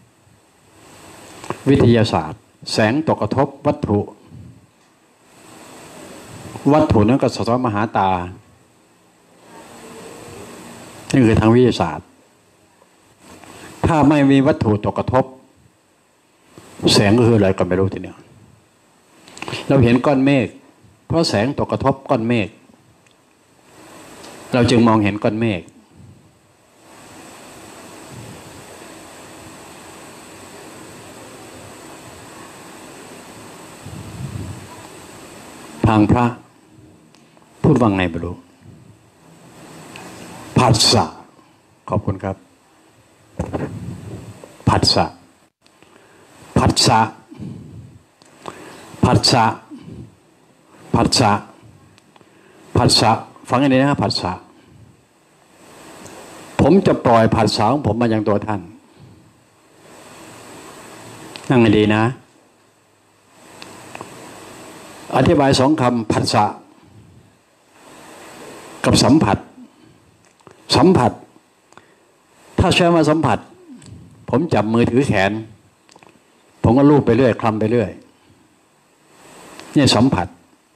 วิทยาศาสตร์แสงตกกระทบวัตถุนั้นก็สะท้อนมาหาตานี่คือทางวิทยาศาสตร์ถ้าไม่มีวัตถุตกกระทบแสงก็คืออะไรก็ไม่รู้ทีเดียวเราเห็นก้อนเมฆเพราะแสงตกกระทบก้อนเมฆเราจึงมองเห็นก้อนเมฆทางพระพูดว่าไงไม่รู้ผัสสะขอบคุณครับผัสสะผัสสะผัสสะผัสสะผัสสะฟังให้ดีนะผัสสะผมจะปล่อยผัสสะของผมมายังตัวท่านนั่งให้ดีนะอธิบาย2 คำผัสสะกับสัมผัสถ้าใช้มาสัมผัสผมจับมือถือแขนผมก็ลูบไปเรื่อยคลำไปเรื่อยนี่สัมผัส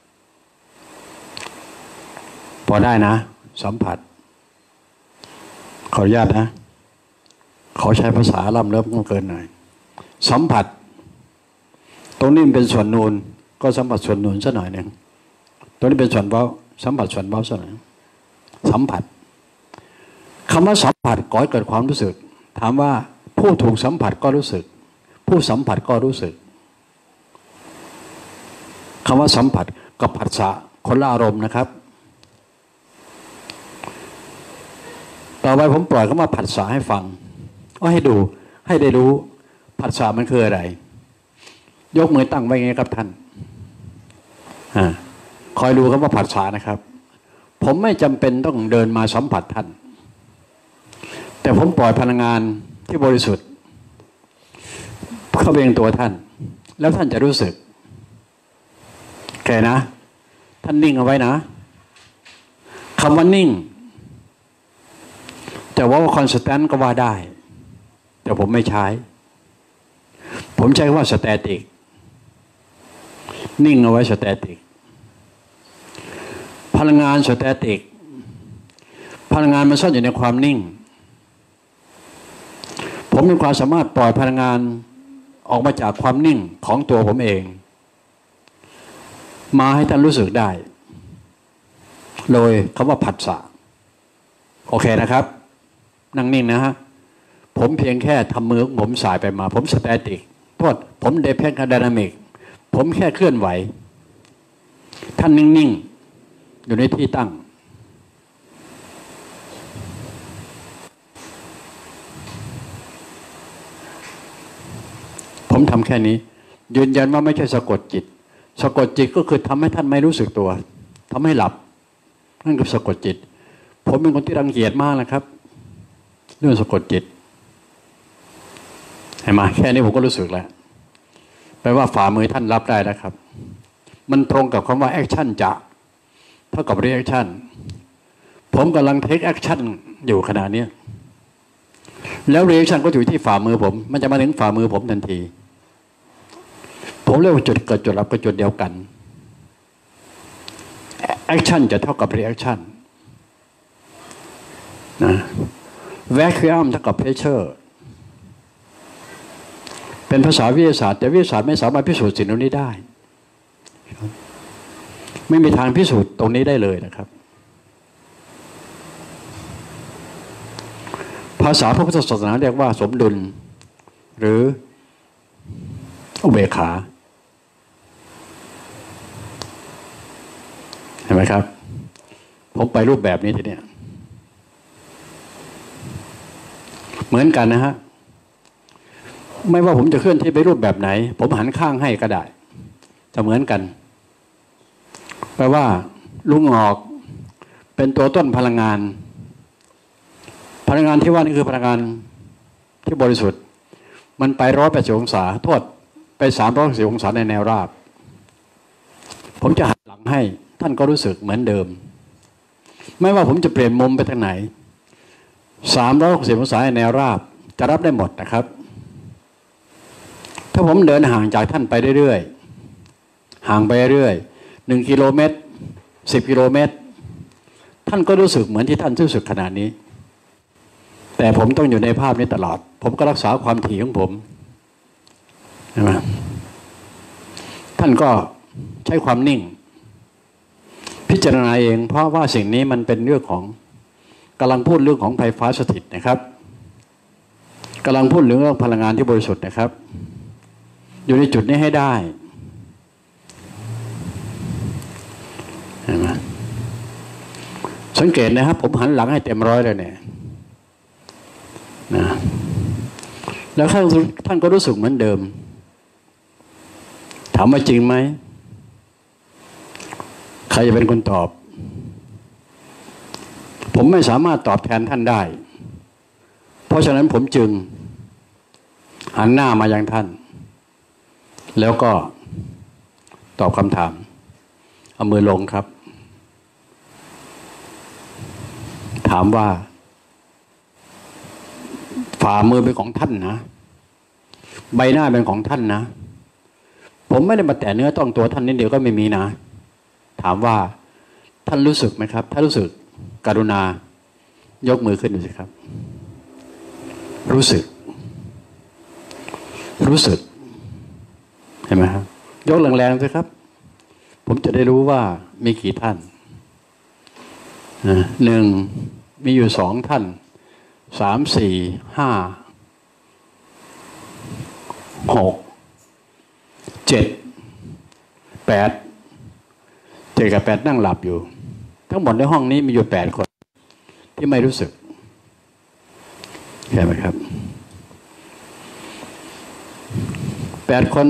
พอได้นะสัมผัสขออนุญาตนะขอใช้ภาษาล่ำเลิฟเกินหน่อยสัมผัสตรงนี้เป็นส่วนนูนก็สัมผัสส่วนนูนสักหน่อยหนึ่งตรงนี้เป็นส่วนเว้าสัมผัสส่วนเว้าสักหน่อยสัมผัสคำว่าสัมผัสก่อให้เกิดความรู้สึกถามว่าผู้ถูกสัมผัสก็รู้สึกผู้สัมผัสก็รู้สึกคำว่าสัมผัสกับผัสสะคนละอารมณ์นะครับต่อไปผมปล่อยคำว่าผัสสะให้ฟังให้ดูให้ได้รู้ผัสสะมันคืออะไรยกมือตั้งไว้ไงครับท่านคอยดูคำว่าผัสสะนะครับผมไม่จำเป็นต้องเดินมาสัมผัสท่านแต่ผมปล่อยพลังงานที่บริสุทธิ์เข้าไปในตัวท่านแล้วท่านจะรู้สึกแค่นะท่านนิ่งเอาไว้นะคำว่านิ่งแต่ว่าคอนสแตนต์ก็ว่าได้แต่ผมไม่ใช้ผมใช้ว่าสแตติกนิ่งเอาไว้สแตติกพลังงานสแตติกพลังงานมันซ่อนอยู่ในความนิ่งผมมีความสามารถปล่อยพลังงานออกมาจากความนิ่งของตัวผมเองมาให้ท่านรู้สึกได้โดยคำว่าผัสสะโอเคนะครับนั่งนิ่งนะฮะผมเพียงแค่ทำมือผมสายไปมาผมสแตติกโทษผมเดเพนไดนามิกผมแค่เคลื่อนไหวท่านนิ่งๆอยู่ในที่ตั้งผมทำแค่นี้ยืนยันว่าไม่ใช่สะกดจิตสะกดจิตก็คือทำให้ท่านไม่รู้สึกตัวทำให้หลับนั่นคือสะกดจิตผมเป็นคนที่รังเกียจมากนะครับเรื่องสะกดจิตเห็นไหมแค่นี้ผมก็รู้สึกแล้วแปลว่าฝ่ามือท่านรับได้แล้วครับมันตรงกับคำว่าแอคชั่นจะเท่ากับรีแอคชั่นผมกำลังเทคแอคชั่นอยู่ขณะนี้แล้วรีแอคชั่นก็อยู่ที่ฝ่ามือผมมันจะมาถึงฝ่ามือผมทันทีผมเรียกว่าจุดเกิดจุดรับก็จุดเดียวกันแอคชั่นจะเท่ากับรีแอคชั่นนะแวคคิวมเท่ากับเพรสเชอร์เป็นภาษาวิทยาศาสตร์แต่วิทยาศาสตร์ไม่สามารถพิสูจน์สิ่งนี้ได้ไม่มีทางพิสูจน์ตรงนี้ได้เลยนะครับาษาพระพุทธศาสนาเรียกว่าสมดุลหรืออุเบกขาเห็นไหมครับผมไปรูปแบบนี้ทีเนี้ยเหมือนกันนะฮะไม่ว่าผมจะเคลื่อนที่ไปรูปแบบไหนผมหันข้างให้ก็ได้จะเหมือนกันแปลว่าลุงออกเป็นตัวต้นพลังงานที่ว่านี่คือพลังงานที่บริสุทธิ์มันไป180 องศาโทษไป360 องศาในแนวราบผมจะหันหลังให้ท่านก็รู้สึกเหมือนเดิมไม่ว่าผมจะเปลี่ยนมุมไปทางไหน360 องศาในแนวราบจะรับได้หมดนะครับถ้าผมเดินห่างจากท่านไปเรื่อยๆห่างไปเรื่อย1 กิโลเมตร10 กิโลเมตรท่านก็รู้สึกเหมือนที่ท่านรู้สึกขนาดนี้แต่ผมต้องอยู่ในภาพนี้ตลอดผมก็รักษาความถี่ของผมใช่ไหมท่านก็ใช้ความนิ่งพิจารณาเองเพราะว่าสิ่งนี้มันเป็นเรื่องของกำลังพูดเรื่องของไฟฟ้าสถิตนะครับกำลังพูดเรื่องพลังงานที่บริสุทธิ์นะครับอยู่ในจุดนี้ให้ได้เห็นไหมสังเกตนะครับผมหันหลังให้เต็มร้อยเลยเนี่ยนะแล้วท่านก็รู้สึกเหมือนเดิมถามว่าจริงไหมใครจะเป็นคนตอบผมไม่สามารถตอบแทนท่านได้เพราะฉะนั้นผมจึงหันหน้ามายังท่านแล้วก็ตอบคำถามเอามือลงครับถามว่าฝ่ามือเป็นของท่านนะใบหน้าเป็นของท่านนะผมไม่ได้มาแตะเนื้อต้องตัวท่านนิดเดียวก็ไม่มีนะถามว่าท่านรู้สึกไหมครับถ้ารู้สึกกรุณายกมือขึ้นดูสิครับรู้สึกเห็นไหมครับยกแรงๆสิครับผมจะได้รู้ว่ามีกี่ท่าน1มีอยู่2ท่าน3 4 5 6 7 8กับ8นั่งหลับอยู่ทั้งหมดในห้องนี้มีอยู่8 คนที่ไม่รู้สึกเห็นไหมครับ8 คน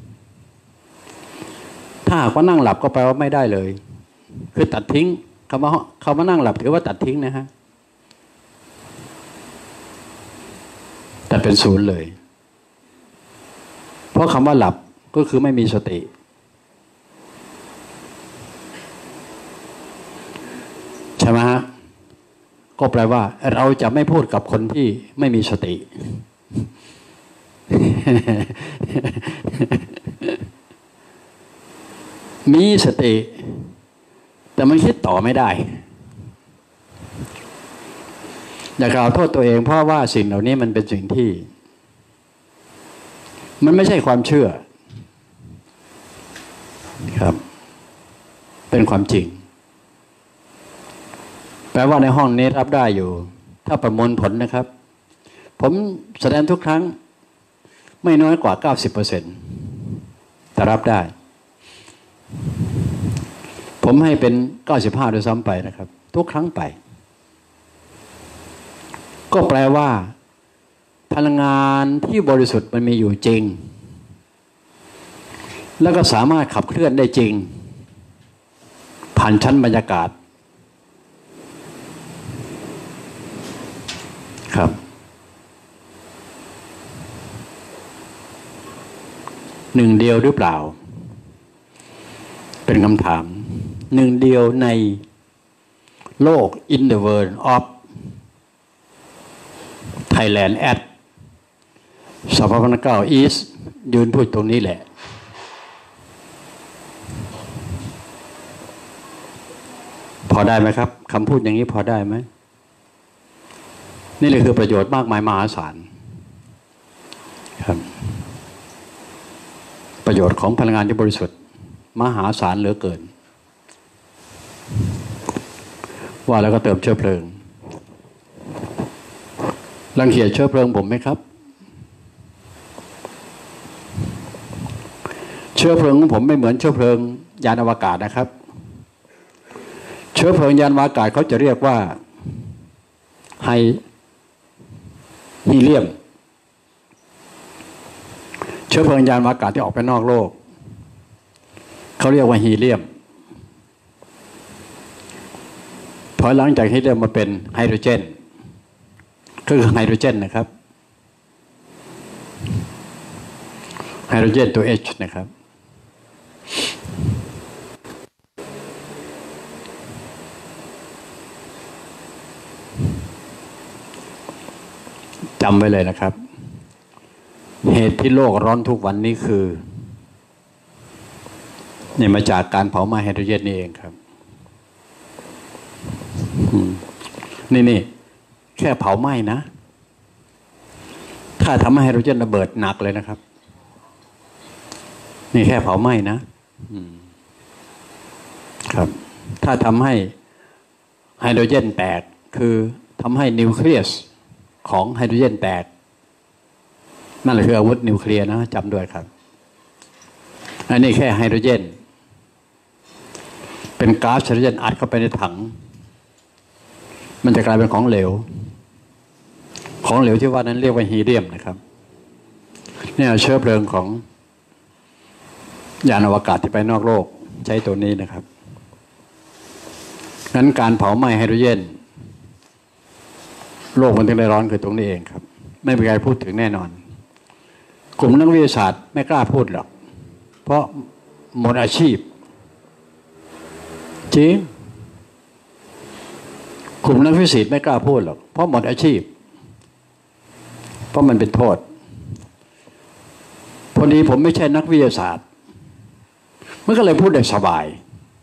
ถ้าหากว่านั่งหลับก็แปลว่าไม่ได้เลยคือตัดทิ้งคำว่านั่งหลับถือว่าตัดทิ้งนะฮะแต่เป็น0เลยเพราะคำว่าหลับก็คือไม่มีสติใช่ไหมฮะก็แปลว่าเราจะไม่พูดกับคนที่ไม่มีสติ มีสติแต่มันคิดต่อไม่ได้อย่ากล่าวโทษตัวเองเพราะว่าสิ่งเหล่านี้มันเป็นสิ่งที่มันไม่ใช่ความเชื่อครับเป็นความจริงแปลว่าในห้องนี้รับได้อยู่ถ้าประมวลผลนะครับผมแสดงทุกครั้งไม่น้อยกว่า 90% แต่รับได้ผมให้เป็น95ด้วยซ้ำไปนะครับทุกครั้งไปก็แปลว่าพลังงานที่บริสุทธิ์มันมีอยู่จริงแล้วก็สามารถขับเคลื่อนได้จริงผ่านชั้นบรรยากาศครับหนึ่งเดียวหรือเปล่าเป็นคำถามหนึ่งเดียวในโลก in the world of Thailand at 2009 East ยืนพูดตรงนี้แหละพอได้ไหมครับคำพูดอย่างนี้พอได้ไหมนี่เลยคือประโยชน์มากมายมหาศาลครับประโยชน์ของพลังงานที่บริสุทธิ์มหาศาลเหลือเกินว่าแล้วก็เติมเชื้อเพลิงรังเกียจเชื้อเพลิงผมไหมครับเชื้อเพลิงของผมไม่เหมือนเชื้อเพลิงยานอวกาศนะครับเชื้อเพลิงยานอวกาศเขาจะเรียกว่าฮีเลียมเชื้อเพลิงยานอวกาศที่ออกไปนอกโลกเขาเรียกว่าฮีเลียมพอหลังจากฮีเลียมมาเป็นไฮโดรเจนก็คือไฮโดรเจนนะครับไฮโดรเจนตัว H นะครับจำไว้เลยนะครับเหตุที่โลกร้อนทุกวันนี้คือเนี่ยมาจากการเผาไหม้ไฮโดรเจนนี่เองครับนี่แค่เผาไหม้นะถ้าทำให้ไฮโดรเจนระเบิดหนักเลยนะครับนี่แค่เผาไหม้นะครับถ้าทำให้ไฮโดรเจนแตกคือทำให้นิวเคลียสของไฮโดรเจนแตกนั่นแหละคืออาวุธนิวเคลียร์นะจำด้วยครับอันนี้แค่ไฮโดรเจนเป็นก๊าซไฮโดรเจนอัดเข้าไปในถังมันจะกลายเป็นของเหลวที่ว่านั้นเรียกว่าฮีเลียมนะครับเนี่ยเชื้อเพลิงของยานอวกาศที่ไปนอกโลกใช้ตัวนี้นะครับงั้นการเผาไหม้ไฮโดรเจนโลกมันถึงได้ร้อนคือตรงนี้เองครับไม่มีใครพูดถึงแน่นอนกลุ่มนักวิทยาศาสตร์ไม่กล้าพูดหรอกเพราะหมดอาชีพจริงกลุ่มนักฟิสิกส์ไม่กล้าพูดหรอกเพราะหมดอาชีพเพราะมันเป็นโทษพอดีผมไม่ใช่นักวิทยาศาสตร์มันก็เลยพูดได้สบาย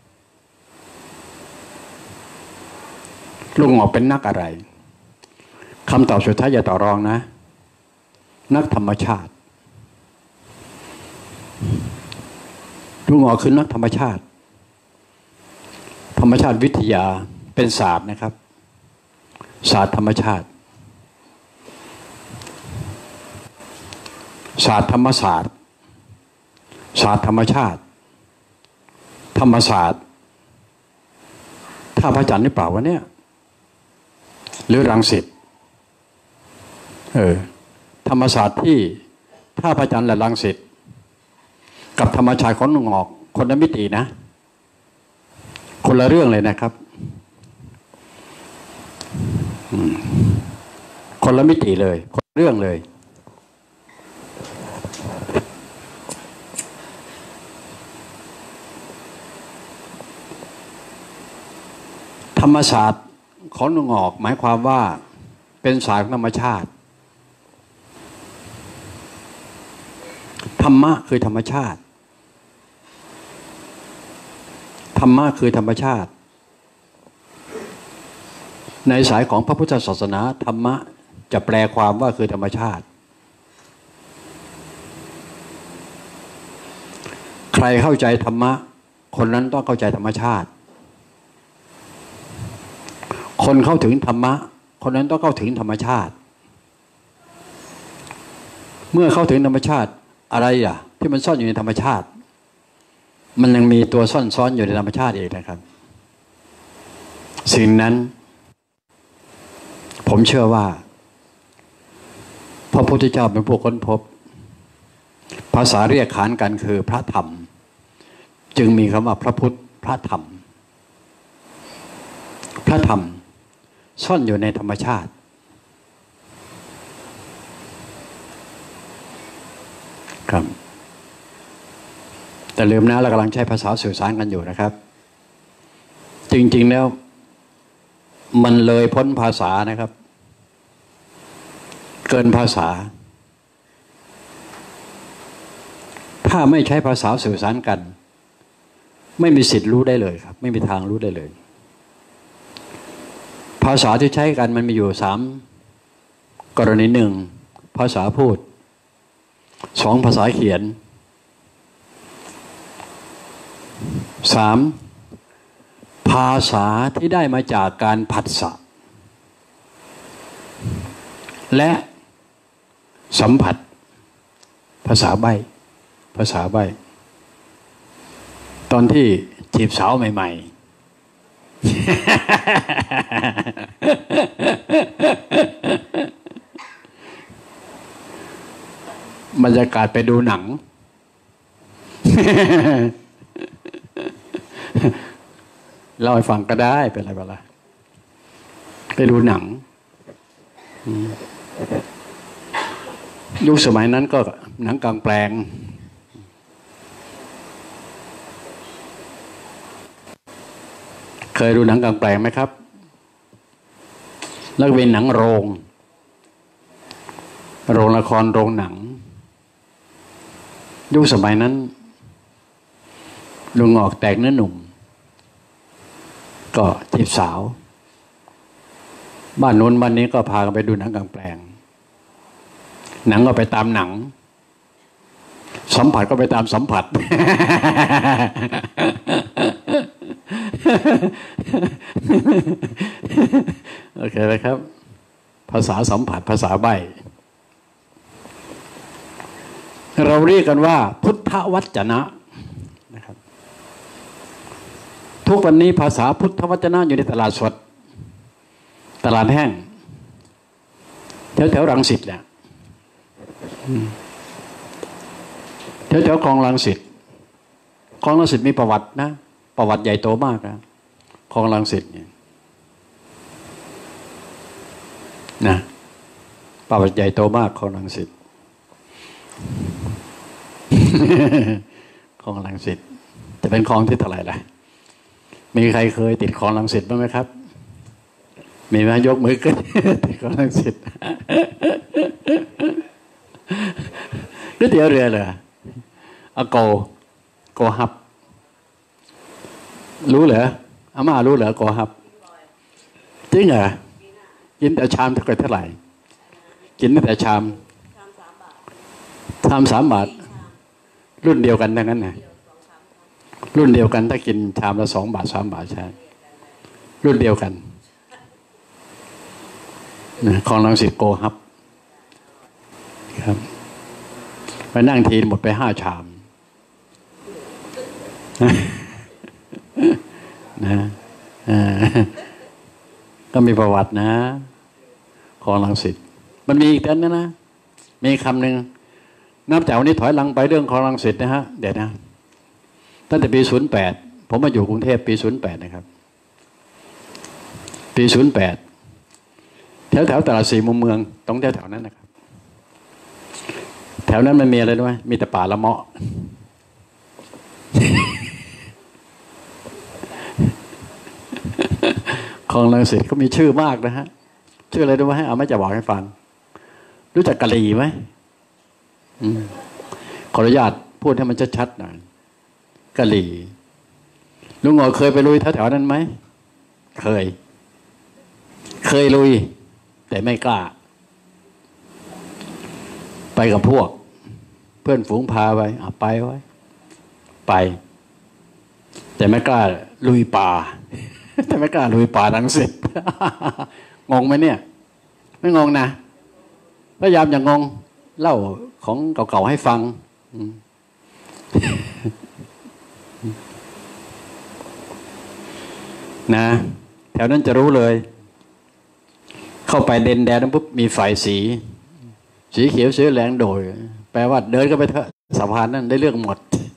ลุงออกเป็นนักอะไรคำตอบสุดท้ายอย่าต่อรองนะนักธรรมชาติลุงออกคือนักธรรมชาติวิทยาเป็นศาสตร์นะครับศาสตร์ธรรมชาติศาสตร์ธรรมศาสตร์ศาสตร์ธรรมชาติธรรมศาสตร์ท่าพระจันทร์หรือเปล่าวะเนี่ยหรือรังสิตธรรมศาสตร์ที่ท่าพระจันทร์และรังสิตกับธรรมชาติของลุงออกคนละมิตินะคนละเรื่องเลยนะครับคนละมิติเลยคนละเรื่องเลยธรรมศาสตร์ของลุงออกหมายความว่าเป็นศาสตร์ธรรมชาติธรรมะคือธรรมชาติธรรมะคือธรรมชาติในสายของพระพุทธศาสนาธรรมะจะแปลความว่าคือธรรมชาติใครเข้าใจธรรมะคนนั้นต้องเข้าใจธรรมชาติคนเข้าถึงธรรมะคนนั้นต้องเข้าถึงธรรมชาติเมื่อเข้าถึงธรรมชาติอะไรที่มันซ่อนอยู่ในธรรมชาติมันยังมีตัวซ่อนซ้อนอยู่ในธรรมชาติอีกนะครับสิ่งนั้นผมเชื่อว่าพระพุทธเจ้าเป็นผู้ค้นพบภาษาเรียกขานกันคือพระธรรมจึงมีคำว่าพระพุทธพระธรรมซ่อนอยู่ในธรรมชาติครับแต่ลืมนะเรากำลังใช้ภาษาสื่อสารกันอยู่นะครับจริงๆแล้วมันเลยพ้นภาษานะครับเกินภาษาถ้าไม่ใช้ภาษาสื่อสารกันไม่มีสิทธิ์รู้ได้เลยครับไม่มีทางรู้ได้เลยภาษาที่ใช้กันมันมีอยู่3กรณี1ภาษาพูด2ภาษาเขียน3ภาษาที่ได้มาจากการผัสสะและสัมผัสภาษาใบ้ภาษาใบ้ตอนที่จีบสาวใหม่ๆบรรยากาศไปดูหนังเล่าให้ฟังก็ได้เป็นไรบ้างล่ะไปดูหนังยุคสมัยนั้นก็หนังกลางแปลงเคยดูหนังกลางแปลงไหมครับแล้วก็เป็นหนังโรงละครโรงหนังยุคสมัยนั้นลุงออกแตกเนื้อหนุ่มก็จีบสาวบ้านโน้นบ้านนี้ก็พากันไปดูหนังกลางแปลงหนังก็ไปตามหนังสัมผัสก็ไปตามสัมผัส โอเคเลยครับภาษาสัมผัสภาษาใบ้เราเรียกกันว่าพุทธวจนะนะครับทุกวันนี้ภาษาพุทธวจนะอยู่ในตลาดสดตลาดแห้งแถวรังสิตเนี่ยแถวคลองรังสิตคลองรังสิตมีประวัตินะประวัติใหญ่โตมากนะคลองรังสิตเนี่ยนะประวัติใหญ่โตมากคลองรังสิต คลองรังสิตจะเป็นคลองที่เท่าไหร่ล่ะมีใครเคยติดคลองรังสิตบ้างไหมครับมีไหมยกมือขึ้น ติดคลองรังสิต ก๋วยเตี๋ยวเรือเลยอะโกฮับรู้เหรออาม่ารู้เหรอโกฮับจริงเหรอกินแต่ชามเท่าไหร่กินแต่ชาม3 บาทรุ่นเดียวกันทั้งนั้นนะรุ่นเดียวกันถ้ากินชามละ2 บาท 3 บาทใช่รุ่นเดียวกันนะคลองรังสิตโกฮับครับไปนั่งทีหมดไป5 ชามนะก็มีประวัตินะคลองรังสิตมันมีอีกอันนะมีคำหนึ่งนับจากวันนี้ถอยหลังไปเรื่องคลองรังสิตนะฮะเดี๋ยวนะตั้งแต่ปี08ผมมาอยู่กรุงเทพปี08นะครับปี08แถวตลาด4 มุมเมืองตรงแถวนั้นนะครับแถวนั้นมันมีอะไรด้วยมีแต่ป่าละเมาะ คลองรังสิตก็มีชื่อมากนะฮะชื่ออะไรด้วยให้เอาไม่จะบอกให้ฟังรู้จักกะหรี่ไหมขออนุญาตพูดให้มันชัดๆหน่อยกะหรี่ลุงหงอเคยไปลุยแถวๆนั้นไหมเคยลุยแต่ไม่กล้าไปกับพวกเพื่อนฝูงพาไปไปไว้ไปแต่ไม่กล้าลุยป่าแต่ไม่กล้าลุยป่ารังสิต งงไหมเนี่ยไม่งงนะพยายามอย่างงงเล่าของเก่าๆให้ฟังนะแถวนั้นจะรู้เลยเข้าไปเดินแดนปุ๊บมีไฟสีเขียวสีแดงโดยแปลว่าเดินก็ไปเถอะสะพานนั้นได้เรื่องหมด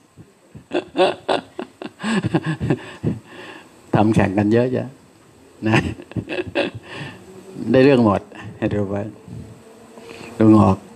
ทำแข่งกันเยอะแยะนะ ได้เรื่องหมดให้ดูไว้ดูออก